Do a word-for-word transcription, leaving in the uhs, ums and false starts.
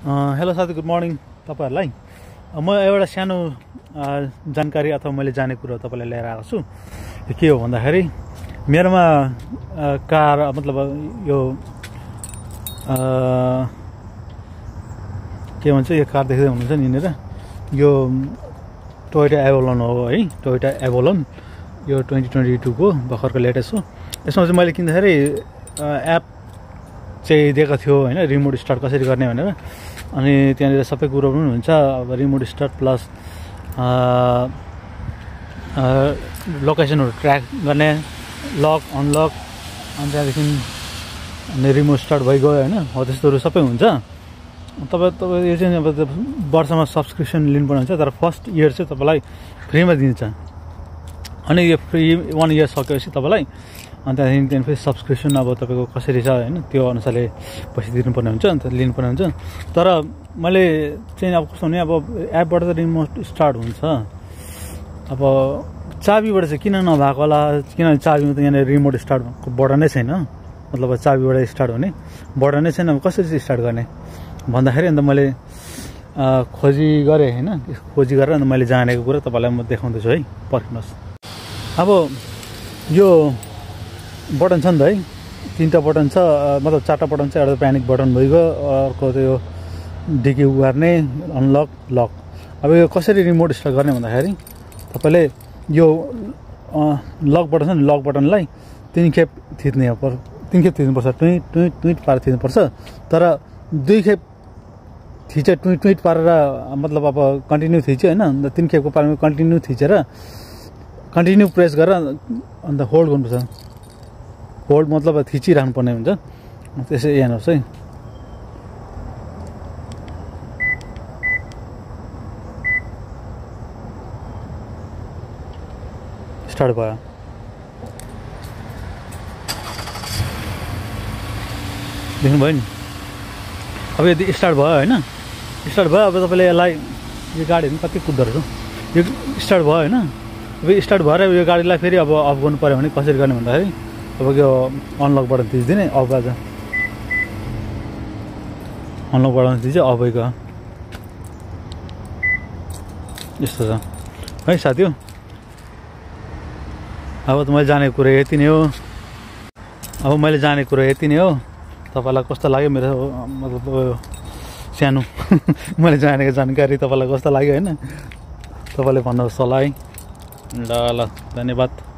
Hello साथी, good morning तपाईहरुलाई। म एउटा सानो जानकारी अथवा मैले जाने कुरा तपाईलाई लिएर आएको छु। के हो भन्दाखेरि मेरोमा कार मतलब यो के भन्छ यो कार देख्दै हुनुहुन्छ नि यिनीहरु, यो टोयोटा एभोलन हो है। टोयोटा एभोलन यो ट्वेन्टी ट्वेन्टी टू को भर्खरको लेटेस्ट हो। यसमा चाहिँ मैले किन्दाखेरि एप चाहिँ दिएको थियो हैन, रिमोट स्टार्ट कसरी गर्ने भनेर। अनि त्यहाँनिर सबै कुरो पनि हुन्छ। अब रिमोट स्टार्ट प्लस लोकेसनहरु ट्र्याक गर्ने, लक अनलक, अनि त्यहाँदेखि रिमोट स्टार्ट भइगयो हैन, हो त्यस्तोहरु सबै हुन्छ। तपाईँ तपाईँ यो चाहिँ अब वर्षमा सब्सक्रिप्सन लिनुपर्ने हुन्छ, तर फर्स्ट इयर चाहिँ तपाईँलाई फ्रीमा दिन्छ। अनि यो फ्री वान इयर सकेपछि तपाईँलाई अनि त्यहाँदेखि त्यहाँदेखि फेरि सब्सक्रिप्सन अब तपाईँको कसरी छ होइन त्यो अनुसारले पैसा तिर्नुपर्ने हुन्छ, अन्त लिनुपर्ने हुन्छ। तर मैले चाहिँ अब कस्तो भने अब एपबाट त रिमोट स्टार्ट हुन्छ। अब चाबीबाट चाहिँ किन नभएको होला, किनभने चाबीमा त यहाँनिर रिमोट स्टार्टको बटन नै छैन। मतलब चाबीबाट स्टार्ट हुने बटन नै छैन। अब कसरी चाहिँ स्टार्ट गर्ने भन्दाखेरि अन्त मैले खोजी गरेँ होइन। खोजी गरेर अन्त मैले जानेको कुरा तपाईँलाई म देखाउँदैछु है, पर्खिनुहोस्। अब यो बटन छ नि त है, तिनवटा बटन छ, मतलब चारवटा बटन छ। एउटा प्यानिक बटन भइगयो, अर्को त्यो डिकी उगार्ने, अनलक, लक। अब यो कसरी रिमोट स्टार्ट गर्ने भन्दाखेरि तपाईँले यो लक बटन छ नि, लक बटनलाई तिन खेप थिच्ने हो, तिन खेप थिच्नुपर्छ। टुइट टुइट टुइट पारेर थिच्नुपर्छ। तर दुई खेप थिचे टुइट टुइट पारेर मतलब अब कन्टिन्यू थिच्यो होइन, अन्त तिन खेपको पारेर कन्टिन्यू थिचेर कन्टिन्यू प्रेस गरेर अन्त होल्ड गर्नुपर्छ। होल्ड मतलब थिचिराख्नु पर्ने हुन्छ। त्यसै हेर्नुहोस् है, स्टार्ट भयो। देख्नुभयो नि, अब यदि स्टार्ट भयो होइन, स्टार्ट भयो। अब तपाईँले यसलाई यो गाडीहरू कति कुद्दो रहेछ, यो स्टार्ट भयो होइन। अब स्टार्ट भएर यो गाडीलाई फेरि अब अफ गर्नु पऱ्यो भने कसरी गर्ने भन्दाखेरि अब यो अनलक बटन थिचिदिने, अफ गर्छ। अनलक बटन थिच्यो, अफ भइगयो। यस्तो छ है साथी। अब त मैले जानेको कुरा यति नै हो। अब मैले जानेको कुरा यति नै हो। तपाईँलाई कस्तो लाग्यो मेरो मतलब सानो मैले जानेको जानकारी तपाईँलाई कस्तो लाग्यो होइन, तपाईँले भन्नुहोस् होला है। ल ल, धन्यवाद।